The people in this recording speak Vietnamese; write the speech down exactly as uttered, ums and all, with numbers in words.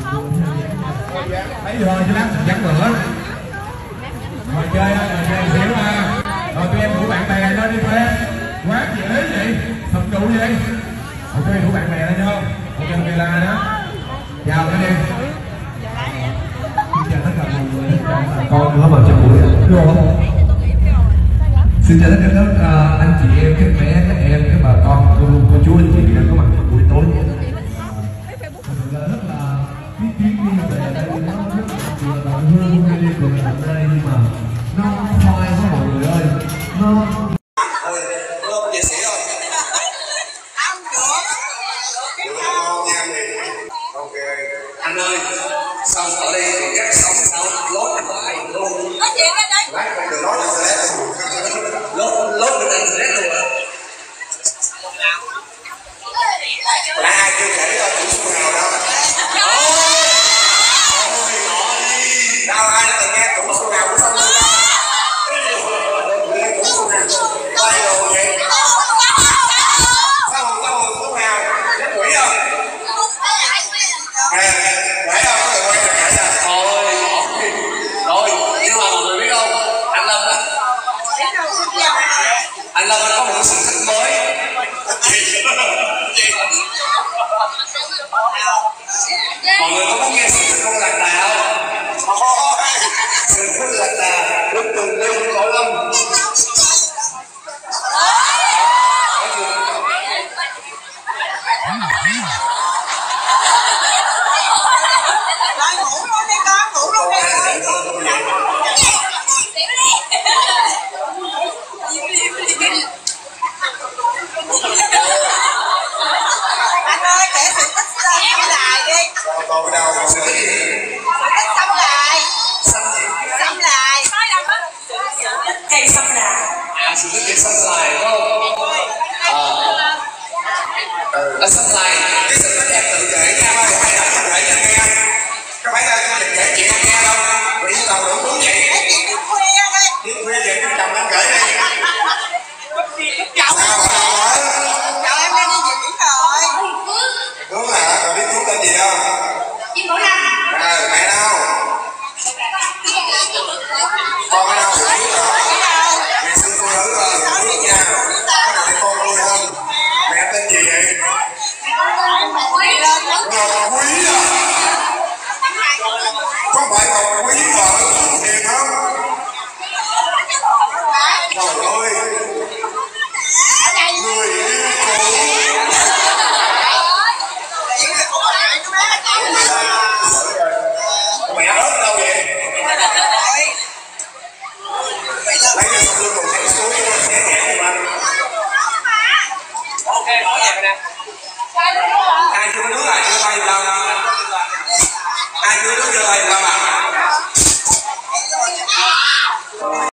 thấy rồi chứ lắm dắt nữa rồi chơi rồi chơi xíu ha rồi tụi em rủ bạn bè lên đi tụi em quá dễ vậy thật đủ vậy ok rủ bạn bè lên cho ok ok là đó chào các em xin chào tất cả mọi người con nó vào trong buổi rồi xin chào tất cả các uh, anh chị em các bé các em các bà con cô cô, cô chú anh chị đang có mặt trong buổi tối uh, rất là cái chuyến đi về đây nó rất là vừa là hương hay đi cùng ở đây nhưng mà nó khoai quá mọi người ơi nó thôi luôn về sĩ không không được được ngon nha ok anh ơi xong ở đây thì cắt xong sao lót lại luôn nói chuyện cái đấy lát không được nói là sẽ lót lót được anh sẽ luôn à là ai chưa kể ra chủ số nào đâu đâu ai đã từng nghe chủ số nào của xong luôn nghe chủ số nào quay đồ vậy sao không có một số nào chết quỷ không à quẩy không có người quay trở lại à thôi rồi nhưng mà mọi người biết không anh Lâm á anh Lâm có một sự thích mới mọi người có muốn nghe sự thích không lạc đà không sự thích lạc đà lúc từng lên cõi lâm rồi ngủ luôn đi con ngủ luôn đi anh ơi kể sự tích xăm lại đi còn đâu sự thích gì sự tích xăm lại xăm lại cây xăm lại à sự thích cái xăm lại đúng không à nó xăm lại cái sự thích em tự kể nha ơi hay là tự kể cho nghe các bạn ơi tôi kể chuyện em nghe đâu vì tàu đủ đúng vậy cái chuyện đêm khuya đây đêm khuya vậy cái chồng em kể đi chồng chồng em đang đi diễn rồi đúng hả rồi biết chú tên gì không Chim Bảo Lâm à mẹ đâu con ở đâu biết rồi ngày xưa cô nữ rồi biết nha cái này con tôi hơn mẹ tên gì vậy Ngọc Quý à có phải Ngọc Quý vợ của Hiền không trời ơi người yêu cũ mẹ hết đâu vậy lấy cho xong luôn một cái suối sẽ nhẹ mà ok nói vậy nè ai chưa có nước lại chưa bay đâu ai chưa có nước chưa bay